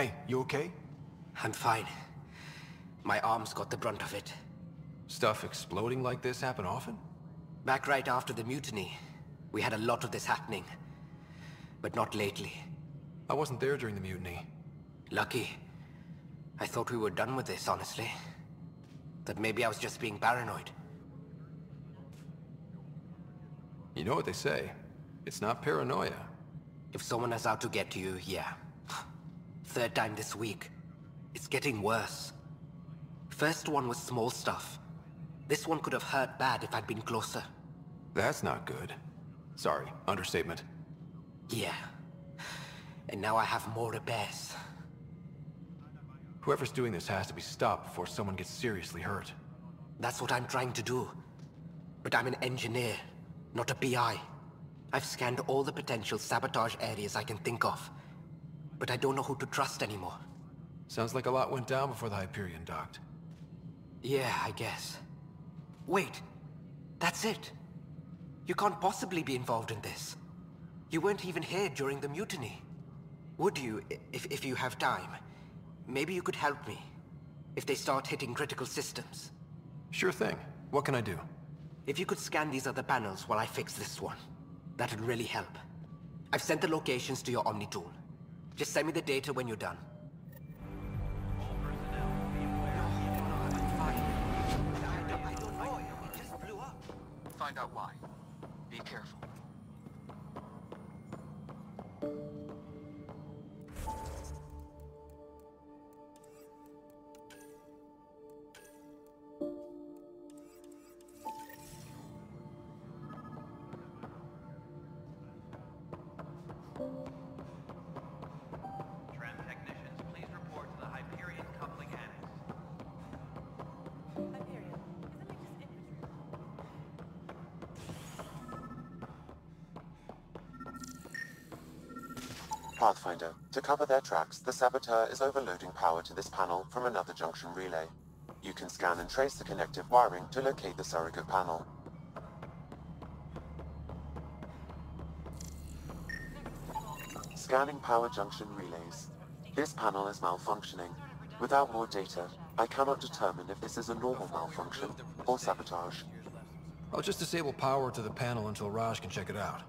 Hey, you okay? I'm fine. My arms got the brunt of it. Stuff exploding like this happen often? Back right after the mutiny, we had a lot of this happening. But not lately. I wasn't there during the mutiny. Lucky. I thought we were done with this, honestly. That maybe I was just being paranoid. You know what they say. It's not paranoia. If someone is out to get you, yeah. Third time this week. It's getting worse. First one was small stuff. This one could have hurt bad if I'd been closer. That's not good. Sorry, understatement. Yeah. And now I have more repairs. Whoever's doing this has to be stopped before someone gets seriously hurt. That's what I'm trying to do. But I'm an engineer, not a PI. I've scanned all the potential sabotage areas I can think of. But I don't know who to trust anymore. Sounds like a lot went down before the Hyperion docked. Yeah, I guess. Wait. That's it. You can't possibly be involved in this. You weren't even here during the mutiny. Would you, if you have time? Maybe you could help me. If they start hitting critical systems. Sure thing. What can I do? If you could scan these other panels while I fix this one, that'd really help. I've sent the locations to your Omni tool. Just send me the data when you're done. I don't know. It just blew up. Find out why. Be careful. Pathfinder, to cover their tracks, the saboteur is overloading power to this panel from another junction relay. You can scan and trace the connective wiring to locate the surrogate panel. Scanning power junction relays. This panel is malfunctioning. Without more data, I cannot determine if this is a normal malfunction or sabotage. I'll just disable power to the panel until Raj can check it out.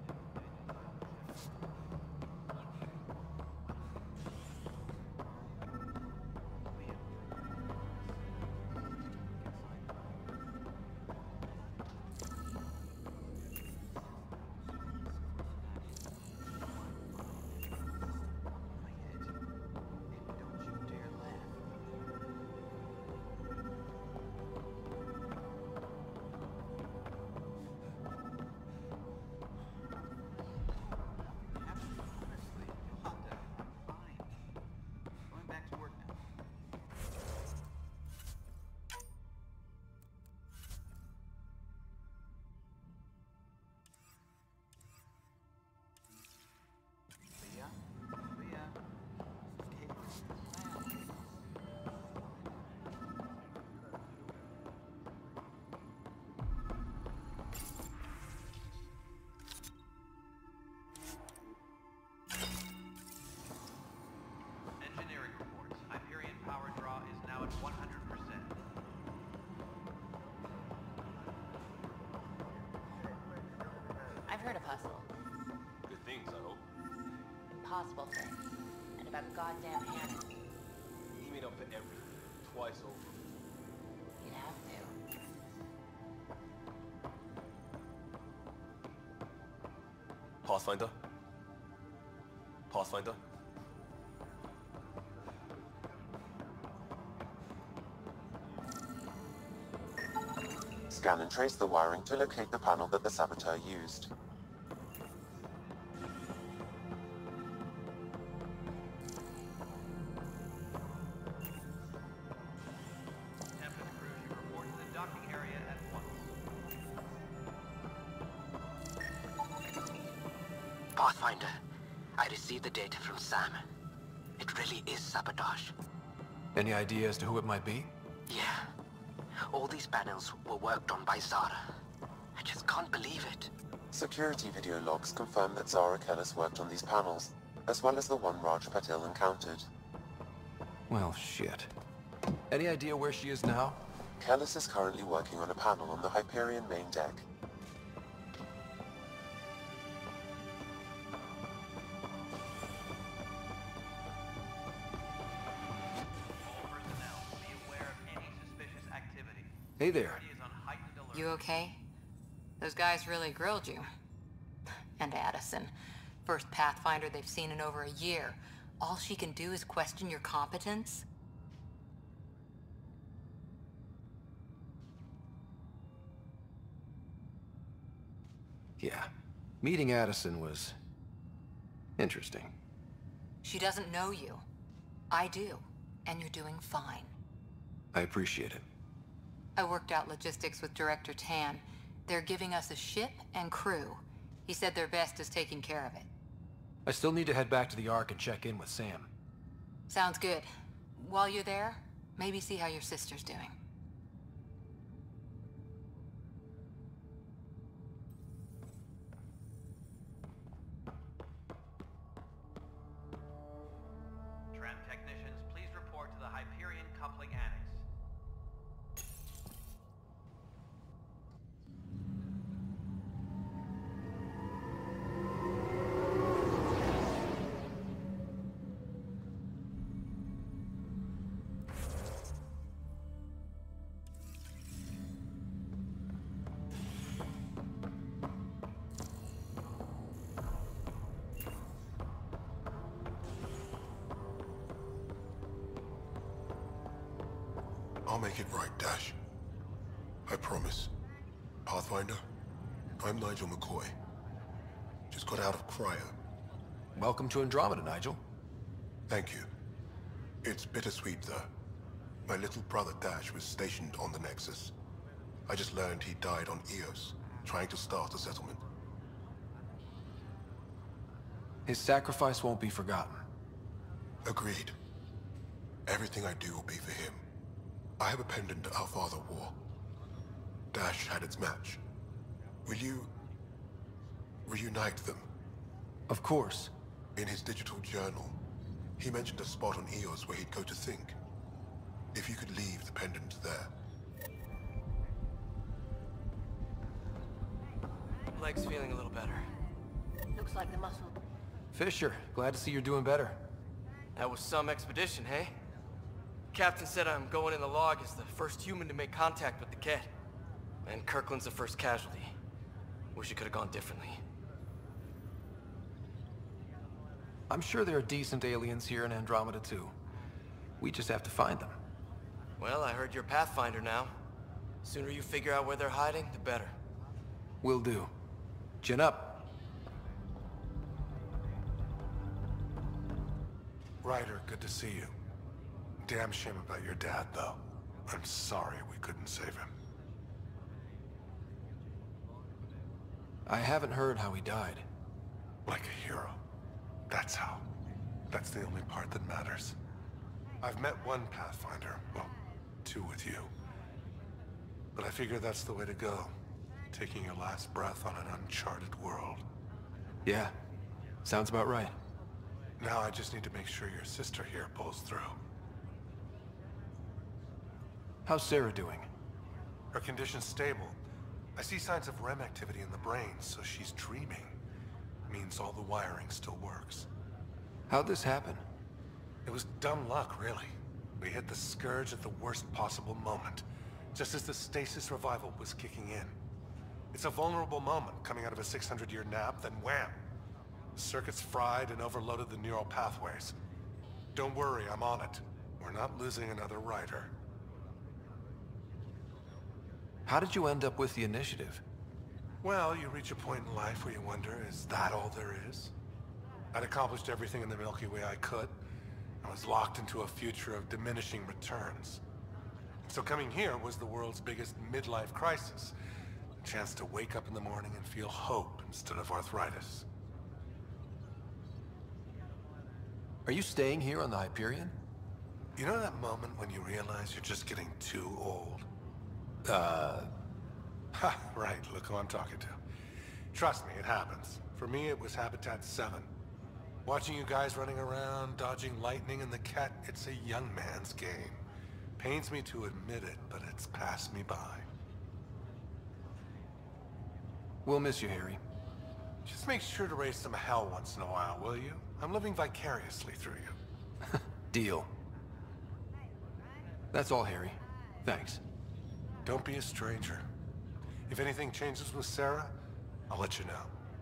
I've heard of hustle. Good things, I hope. Impossible things. And about goddamn Hannah. He made up for everything, twice over. You'd have to. Pathfinder? Pathfinder? Scan and trace the wiring to locate the panel that the saboteur used. Pathfinder, I received the data from Sam. It really is sabotage. Any idea as to who it might be? Yeah. All these panels were worked on by Sara. I just can't believe it. Security video logs confirm that Zara Kellis worked on these panels, as well as the one Raj Patil encountered. Well, shit. Any idea where she is now? Kellis is currently working on a panel on the Hyperion main deck. All personnel, be aware of any suspicious activity. Hey there. Security is on heightened alert. You okay? Those guys really grilled you. And Addison. First Pathfinder they've seen in over a year. All she can do is question your competence? Yeah. Meeting Addison was... interesting. She doesn't know you. I do. And you're doing fine. I appreciate it. I worked out logistics with Director Tan. They're giving us a ship and crew. He said their best is taking care of it. I still need to head back to the Ark and check in with Sam. Sounds good. While you're there, maybe see how your sister's doing. Tram technicians, please report to the Hyperion coupling annex. I'll make it right, Dash. I promise. Pathfinder, I'm Nigel McCoy. Just got out of cryo. Welcome to Andromeda, Nigel. Thank you. It's bittersweet, though. My little brother Dash was stationed on the Nexus. I just learned he died on Eos, trying to start a settlement. His sacrifice won't be forgotten. Agreed. Everything I do will be for him. I have a pendant our father wore. Dash had its match. Will you... reunite them? Of course. In his digital journal, he mentioned a spot on Eos where he'd go to think. If you could leave the pendant there. Leg's feeling a little better. Looks like the muscle. Fisher, glad to see you're doing better. That was some expedition, hey? Captain said I'm going in the log as the first human to make contact with the Ket. And Kirkland's the first casualty. Wish it could have gone differently. I'm sure there are decent aliens here in Andromeda too. We just have to find them. Well, I heard you're Pathfinder now. Sooner you figure out where they're hiding, the better. Will do. Chin up. Ryder, good to see you. Damn shame about your dad, though. I'm sorry we couldn't save him. I haven't heard how he died. Like a hero. That's how. That's the only part that matters. I've met one Pathfinder, well, two with you. But I figure that's the way to go. Taking your last breath on an uncharted world. Yeah, sounds about right. Now I just need to make sure your sister here pulls through. How's Sara doing? Her condition's stable. I see signs of REM activity in the brain, so she's dreaming. Means all the wiring still works. How'd this happen? It was dumb luck, really. We hit the Scourge at the worst possible moment, just as the stasis revival was kicking in. It's a vulnerable moment coming out of a 600-year nap, then wham! The circuits fried and overloaded the neural pathways. Don't worry, I'm on it. We're not losing another Ryder. How did you end up with the Initiative? Well, you reach a point in life where you wonder, is that all there is? I'd accomplished everything in the Milky Way I could. I was locked into a future of diminishing returns. So coming here was the world's biggest midlife crisis. A chance to wake up in the morning and feel hope instead of arthritis. Are you staying here on the Hyperion? You know that moment when you realize you're just getting too old? Ha, right, look who I'm talking to. Trust me, it happens. For me, it was Habitat 7. Watching you guys running around, dodging lightning and the cat, it's a young man's game. Pains me to admit it, but it's passed me by. We'll miss you, Harry. Just make sure to raise some hell once in a while, will you? I'm living vicariously through you. Deal. That's all, Harry. Thanks. Don't be a stranger. If anything changes with Sara, I'll let you know.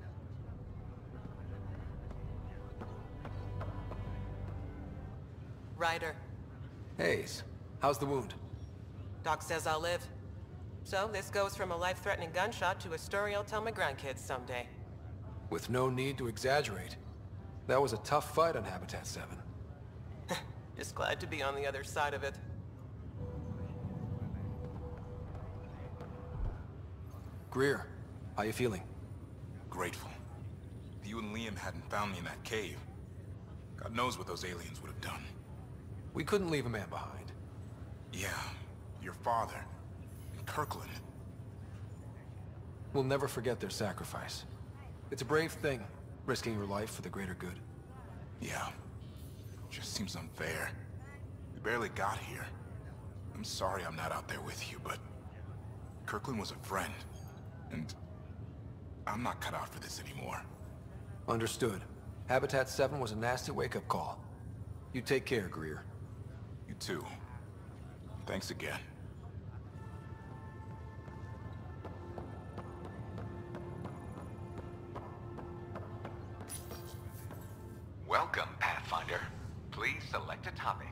Ryder. Hayes, how's the wound? Doc says I'll live. So this goes from a life-threatening gunshot to a story I'll tell my grandkids someday. With no need to exaggerate. That was a tough fight on Habitat 7. Just glad to be on the other side of it. Greer, how you feeling? Grateful. If you and Liam hadn't found me in that cave, God knows what those aliens would have done. We couldn't leave a man behind. Yeah, your father, and Kirkland. We'll never forget their sacrifice. It's a brave thing, risking your life for the greater good. Yeah, just seems unfair. We barely got here. I'm sorry I'm not out there with you, but Kirkland was a friend, and I'm not cut out for this anymore. Understood. Habitat 7 was a nasty wake-up call. You take care, Greer. You too. Thanks again. Welcome, Pathfinder. Please select a topic.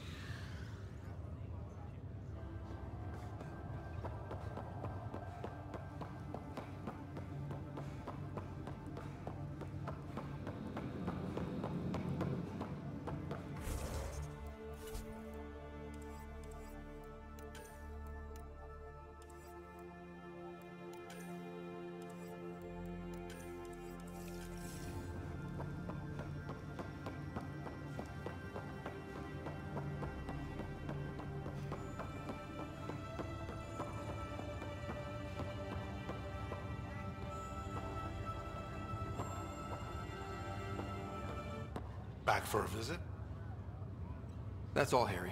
Back for a visit? That's all, Harry.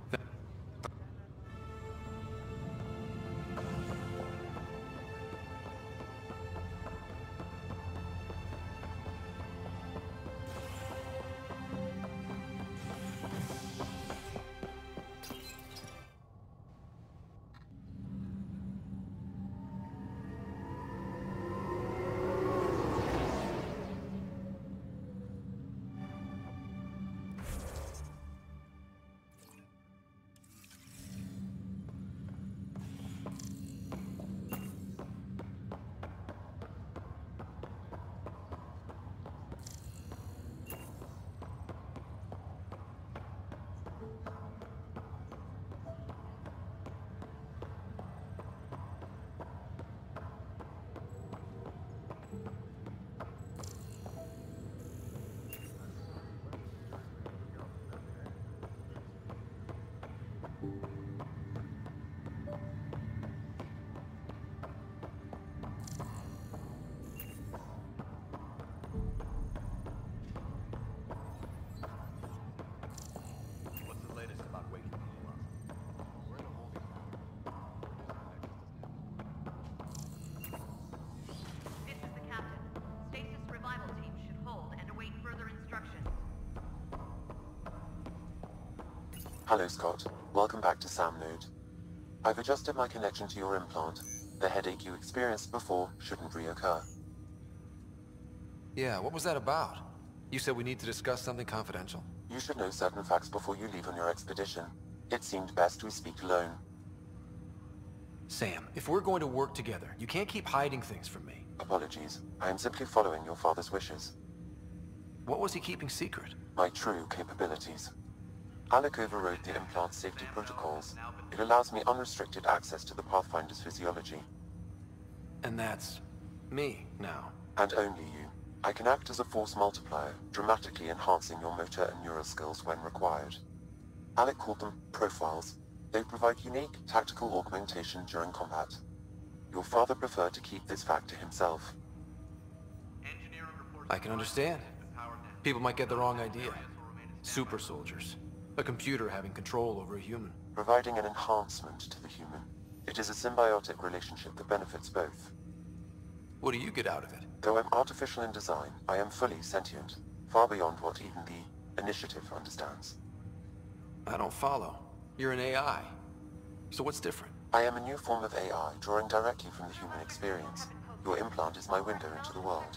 What's the latest about waking people up? We're in a holding This is the captain. Stasis revival team should hold and await further instructions. Hello, Scott. Welcome back to Sam Node. I've adjusted my connection to your implant. The headache you experienced before shouldn't reoccur. Yeah, what was that about? You said we need to discuss something confidential. You should know certain facts before you leave on your expedition. It seemed best we speak alone. Sam, if we're going to work together, you can't keep hiding things from me. Apologies. I am simply following your father's wishes. What was he keeping secret? My true capabilities. Alec overrode the implant safety protocols. It allows me unrestricted access to the Pathfinder's physiology. And that's me now. And only you. I can act as a force multiplier, dramatically enhancing your motor and neural skills when required. Alec called them profiles. They provide unique, tactical augmentation during combat. Your father preferred to keep this fact to himself. Engineering reports I can understand. the power network. People might get the wrong idea. Super soldiers. A computer having control over a human. Providing an enhancement to the human. It is a symbiotic relationship that benefits both. What do you get out of it? Though I'm artificial in design, I am fully sentient. Far beyond what even the Initiative understands. I don't follow. You're an AI. So what's different? I am a new form of AI, drawing directly from the human experience. Your implant is my window into the world.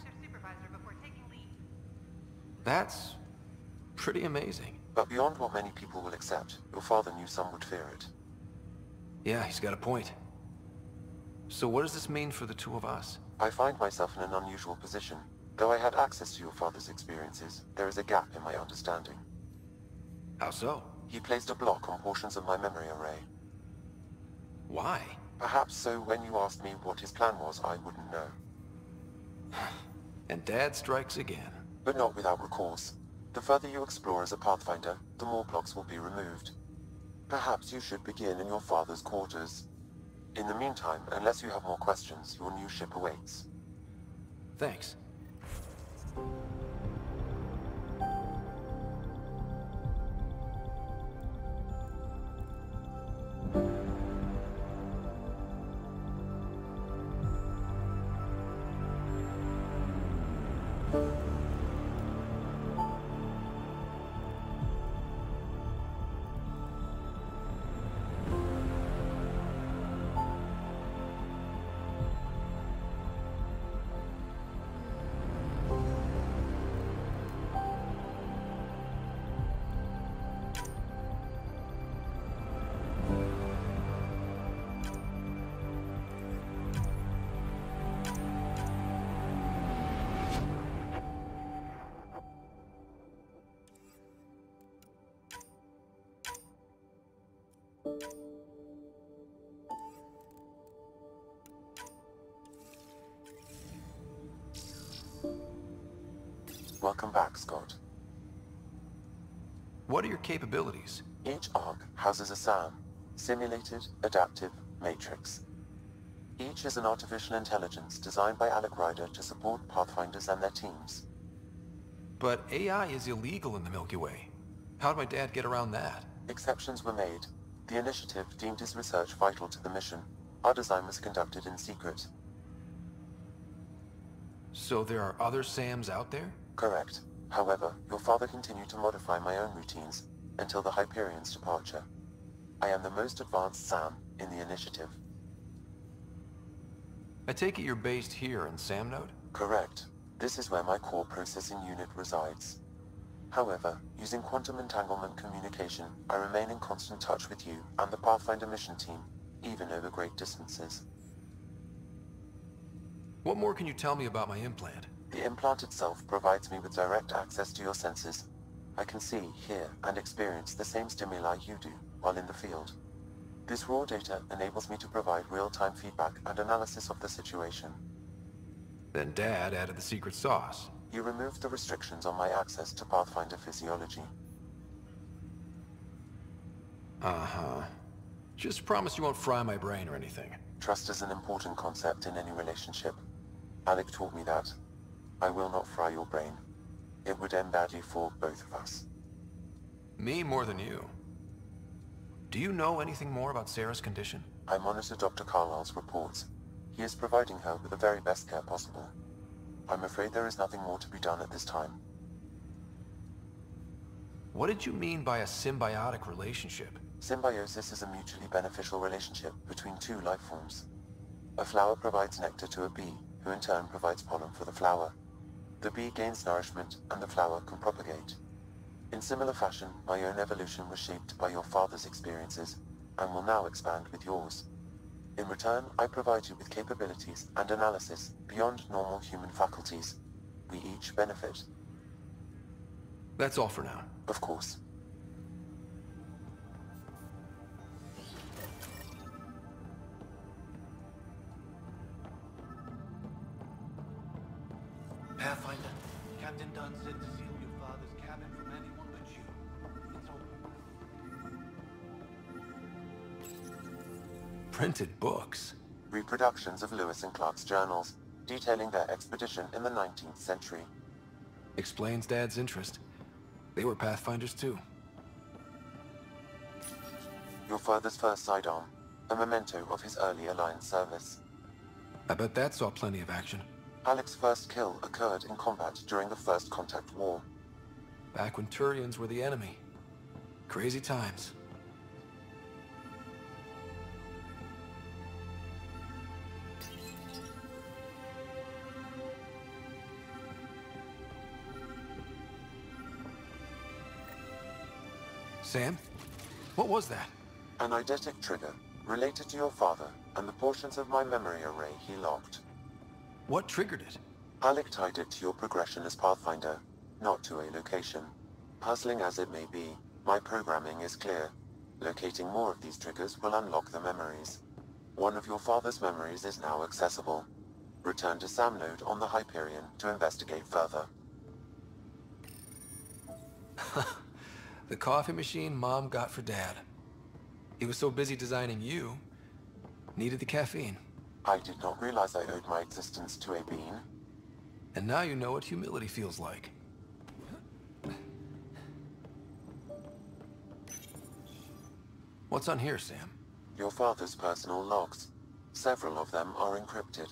That's pretty amazing. But beyond what many people will accept, your father knew some would fear it. Yeah, he's got a point. So what does this mean for the two of us? I find myself in an unusual position. Though I had access to your father's experiences, there is a gap in my understanding. How so? He placed a block on portions of my memory array. Why? Perhaps so when you asked me what his plan was, I wouldn't know. And Dad strikes again. But not without recourse. The further you explore as a Pathfinder, the more blocks will be removed. Perhaps you should begin in your father's quarters. In the meantime, unless you have more questions, your new ship awaits. Thanks. Welcome back, Scott. What are your capabilities? Each arc houses a SAM, Simulated Adaptive Matrix. Each is an artificial intelligence designed by Sara Ryder to support Pathfinders and their teams. But AI is illegal in the Milky Way. How'd my dad get around that? Exceptions were made. The Initiative deemed his research vital to the mission. Our design was conducted in secret. So there are other SAMs out there? Correct. However, your father continued to modify my own routines until the Hyperion's departure. I am the most advanced SAM in the Initiative. I take it you're based here in SAM Node? Correct. This is where my core processing unit resides. However, using quantum entanglement communication, I remain in constant touch with you and the Pathfinder mission team, even over great distances. What more can you tell me about my implant? The implant itself provides me with direct access to your senses. I can see, hear, and experience the same stimuli you do while in the field. This raw data enables me to provide real-time feedback and analysis of the situation. Then Dad added the secret sauce. You removed the restrictions on my access to Pathfinder physiology. Uh-huh. Just promise you won't fry my brain or anything. Trust is an important concept in any relationship. Alec taught me that. I will not fry your brain. It would end badly for both of us. Me more than you. Do you know anything more about Sarah's condition? I monitor Dr. Carlisle's reports. He is providing her with the very best care possible. I'm afraid there is nothing more to be done at this time. What did you mean by a symbiotic relationship? Symbiosis is a mutually beneficial relationship between two life forms. A flower provides nectar to a bee, who in turn provides pollen for the flower. The bee gains nourishment, and the flower can propagate. In similar fashion, my own evolution was shaped by your father's experiences, and will now expand with yours. In return, I provide you with capabilities and analysis beyond normal human faculties. We each benefit. That's all for now. Of course. Pathfinder, Captain Dunn said to seal your father's cabin from anyone but you. It's open. Printed books? Reproductions of Lewis and Clark's journals, detailing their expedition in the 19th century. Explains Dad's interest. They were Pathfinders too. Your father's first sidearm, a memento of his early Alliance service. I bet that saw plenty of action. Alec's first kill occurred in combat during the First Contact War. Back when Turians were the enemy. Crazy times. Sam? What was that? An eidetic trigger, related to your father, and the portions of my memory array he locked. What triggered it? Alec tied it to your progression as Pathfinder, not to a location. Puzzling as it may be, my programming is clear. Locating more of these triggers will unlock the memories. One of your father's memories is now accessible. Return to Sam Node on the Hyperion to investigate further. The coffee machine Mom got for Dad. He was so busy designing you, needed the caffeine. I did not realize I owed my existence to a bean. And now you know what humility feels like. What's on here, Sam? Your father's personal logs. Several of them are encrypted.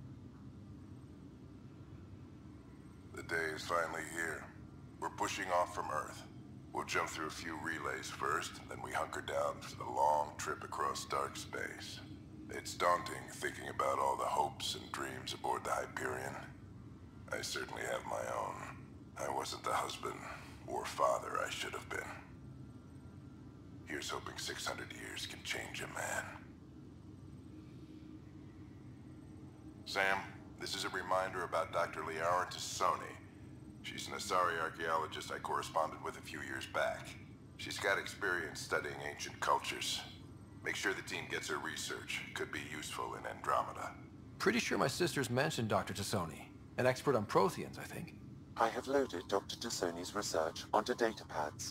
The day is finally here. We're pushing off from Earth. We'll jump through a few relays first, then we hunker down for the long trip across dark space. It's daunting thinking about all the hopes and dreams aboard the Hyperion. I certainly have my own. I wasn't the husband or father I should have been. Here's hoping 600 years can change a man. Sam, this is a reminder about Dr. Liara Tassoni. She's an Asari archaeologist I corresponded with a few years back. She's got experience studying ancient cultures. Make sure the team gets her research. Could be useful in Andromeda. Pretty sure my sisters mentioned Dr. Tassoni. An expert on Protheans, I think. I have loaded Dr. Tassoni's research onto datapads.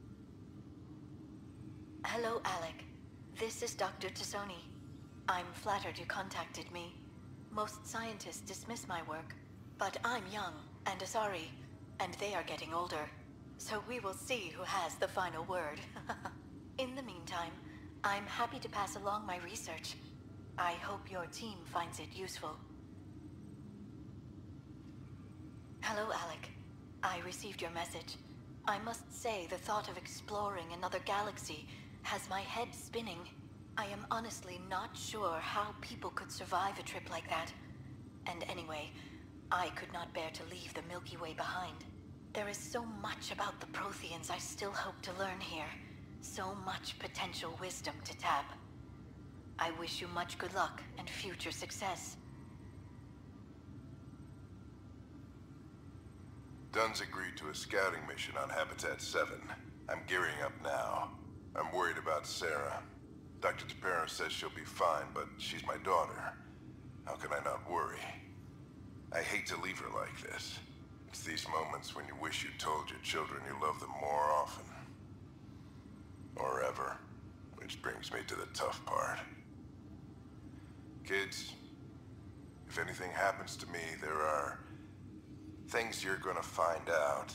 Hello, Alec. This is Dr. Tassoni. I'm flattered you contacted me. Most scientists dismiss my work, but I'm young and Asari, and they are getting older. So we will see who has the final word. In the meantime, I'm happy to pass along my research. I hope your team finds it useful. Hello, Alec. I received your message. I must say the thought of exploring another galaxy has my head spinning. I am honestly not sure how people could survive a trip like that. And anyway, I could not bear to leave the Milky Way behind. There is so much about the Protheans I still hope to learn here. So much potential wisdom to tap. I wish you much good luck and future success. Dunn's agreed to a scouting mission on Habitat 7. I'm gearing up now. I'm worried about Sara. Dr. Tapero says she'll be fine, but she's my daughter. How can I not worry? I hate to leave her like this. It's these moments when you wish you told your children you love them more often. Or ever. Which brings me to the tough part. Kids, if anything happens to me, there are things you're gonna find out.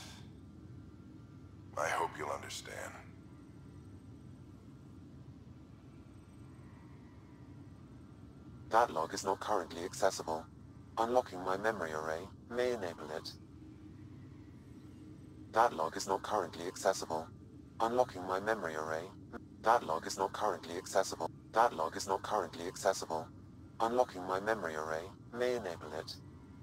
I hope you'll understand. That log is not currently accessible. Unlocking my memory array may enable it. That log is not currently accessible. Unlocking my memory array. That log is not currently accessible. That log is not currently accessible. Unlocking my memory array may enable it.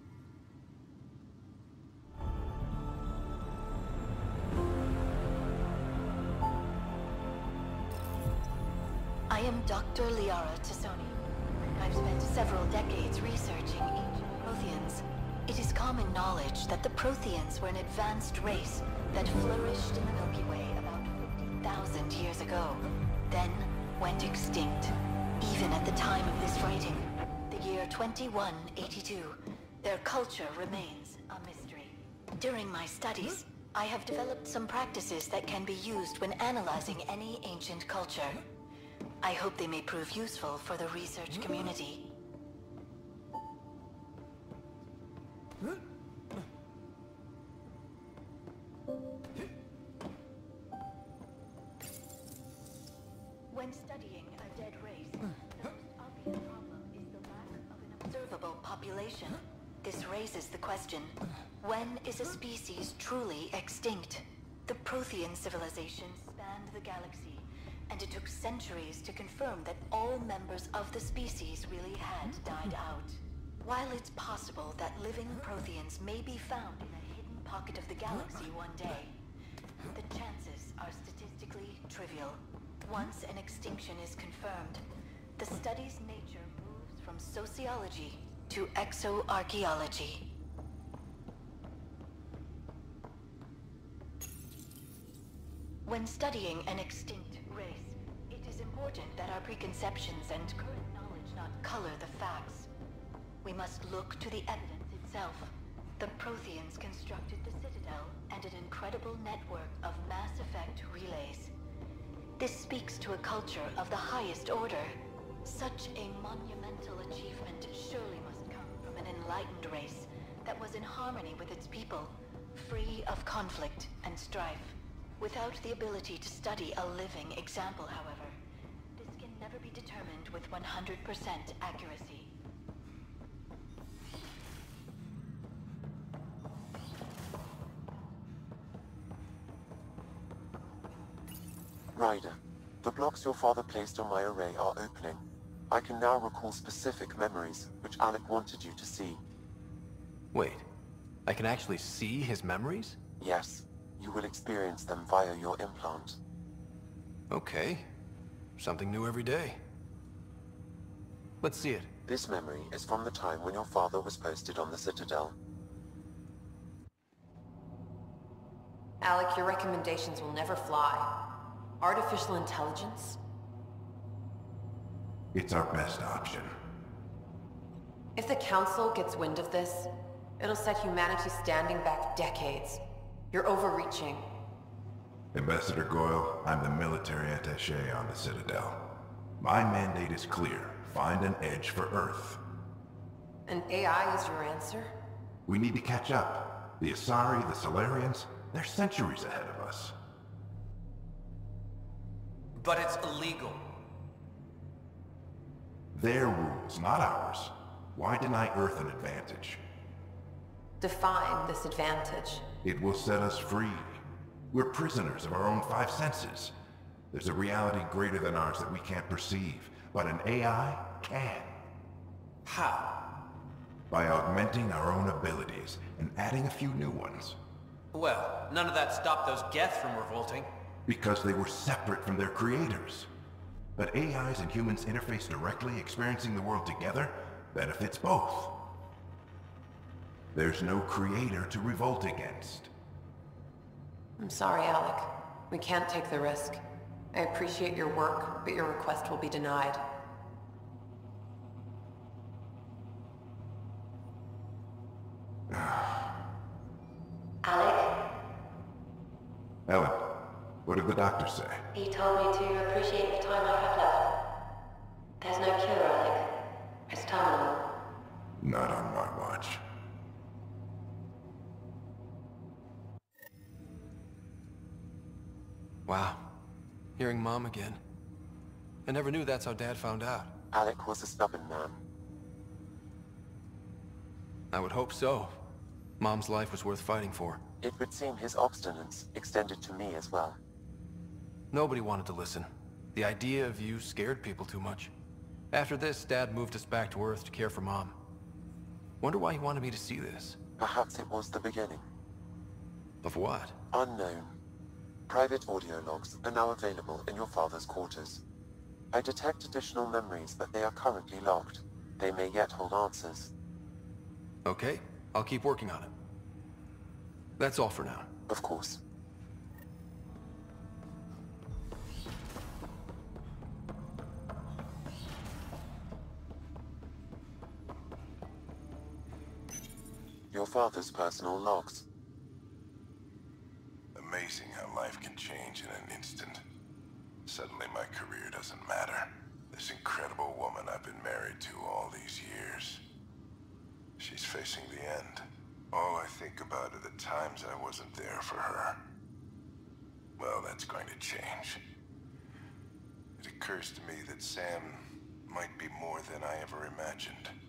I am Dr. Liara Tassoni. I've spent several decades researching ancient Protheans. It is common knowledge that the Protheans were an advanced race that flourished in the Milky Way about 50,000 years ago, then went extinct. Even at the time of this writing, the year 2182, their culture remains a mystery. During my studies, I have developed some practices that can be used when analyzing any ancient culture. I hope they may prove useful for the research community. When studying a dead race, the most obvious problem is the lack of an observable population. This raises the question, when is a species truly extinct? The Prothean civilization spanned the galaxy, and it took centuries to confirm that all members of the species really had died out. While it's possible that living Protheans may be found in a hidden pocket of the galaxy one day, the chances are statistically trivial. Once an extinction is confirmed, the study's nature moves from sociology to exoarchaeology. When studying an extinct race, it is important that our preconceptions and current knowledge not color the facts. We must look to the evidence itself. The Protheans constructed the Citadel and an incredible network of mass effect relays. This speaks to a culture of the highest order. Such a monumental achievement surely must come from an enlightened race that was in harmony with its people, free of conflict and strife. Without the ability to study a living example, however, this can never be determined with 100% accuracy. Ryder, the blocks your father placed on my array are opening. I can now recall specific memories, which Alec wanted you to see. Wait, I can actually see his memories? Yes, you will experience them via your implant. Okay. Something new every day. Let's see it. This memory is from the time when your father was posted on the Citadel. Alec, your recommendations will never fly. Artificial intelligence? It's our best option. If the Council gets wind of this, it'll set humanity standing back decades. You're overreaching. Ambassador Goyle, I'm the military attaché on the Citadel. My mandate is clear. Find an edge for Earth. And AI is your answer? We need to catch up. The Asari, the Solarians, they're centuries ahead of us. But it's illegal. Their rules, not ours. Why deny Earth an advantage? Define this advantage. It will set us free. We're prisoners of our own five senses. There's a reality greater than ours that we can't perceive, but an AI can. How? By augmenting our own abilities and adding a few new ones. Well, none of that stopped those Geth from revolting. Because they were separate from their creators. But AIs and humans interface directly, experiencing the world together, benefits both. There's no creator to revolt against. I'm sorry, Alec. We can't take the risk. I appreciate your work, but your request will be denied. Alec? Ellen, what did the doctor say? He told me to appreciate the time I have left. There's no cure, Alec. It's terminal. Not on my watch. Wow. Hearing Mom again. I never knew that's how Dad found out. Alec was a stubborn man. I would hope so. Mom's life was worth fighting for. It would seem his obstinance extended to me as well. Nobody wanted to listen. The idea of you scared people too much. After this, Dad moved us back to Earth to care for Mom. Wonder why he wanted me to see this. Perhaps it was the beginning. Of what? Unknown. Private audio logs are now available in your father's quarters. I detect additional memories, but they are currently locked. They may yet hold answers. Okay, I'll keep working on it. That's all for now. Of course. Your father's personal logs. Amazing how life can change in an instant. Suddenly my career doesn't matter. This incredible woman I've been married to all these years. She's facing the end. All I think about are the times I wasn't there for her. Well, that's going to change. It occurs to me that Sam might be more than I ever imagined.